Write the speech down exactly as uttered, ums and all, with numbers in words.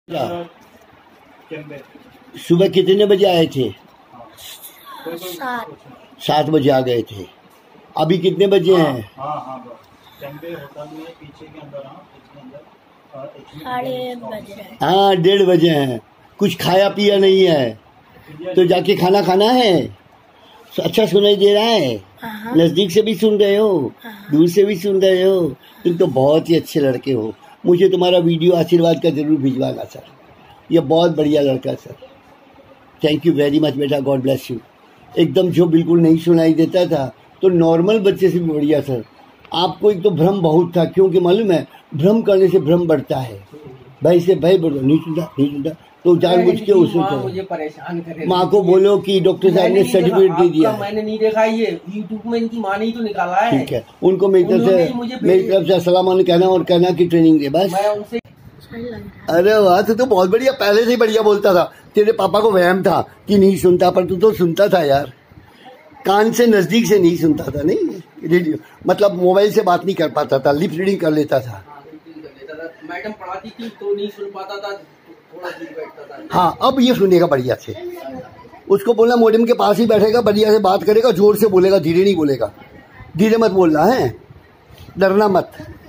सुबह कितने बजे आए थे? सात सात बजे आ गए थे। अभी कितने बजे हैं? साढ़े बज रहे हैं। हाँ, डेढ़ बजे हैं। कुछ खाया पिया नहीं है तो जाके खाना खाना है। अच्छा सुनाई दे रहा है? हाँ। नजदीक से भी सुन रहे हो, हाँ। दूर से भी सुन रहे हो। तुम तो बहुत ही अच्छे लड़के हो। मुझे तुम्हारा वीडियो आशीर्वाद का जरूर भिजवाना सर। ये बहुत बढ़िया लड़का sir. Thank you very much बेटा, गॉड ब्लेस यू। एकदम जो बिल्कुल नहीं सुनाई देता था तो नॉर्मल बच्चे से भी बढ़िया सर। आपको एक तो भ्रम बहुत था, क्योंकि मालूम है भ्रम करने से भ्रम बढ़ता है। भाई से भाई बोलो नहीं सुनता नहीं सुनता तो जानबूझ के उसको मुझे परेशान करे। माँ को बोलो कि डॉक्टर साहब ने सर्टिफिकेट दे दिया। मैंने नहीं देखा, ये यूट्यूब में इनकी माँ ने ही तो निकाला है। ठीक है, उनको मेरी तरफ से मेरी तरफ से अस्सलाम वालेकुम कहना और कहना की ट्रेनिंग दे बस। मैं उनसे अरे वाह, तू तो बहुत बढ़िया, पहले से ही बढ़िया बोलता था। तेरे पापा को वहम था कि नहीं सुनता, पर तू तो सुनता था यार। कान से नजदीक से नहीं सुनता था, नहीं रेडियो मतलब मोबाइल से बात नहीं कर पाता था, लिप रीडिंग कर लेता था। मैडम पढ़ाती थी तो नहीं सुन पाता था, थोड़ा दूर बैठता था। हाँ, अब ये सुनेगा बढ़िया से। उसको बोलना मोडेम के पास ही बैठेगा, बढ़िया से बात करेगा, जोर से बोलेगा, धीरे नहीं बोलेगा। धीरे मत बोलना है, डरना मत।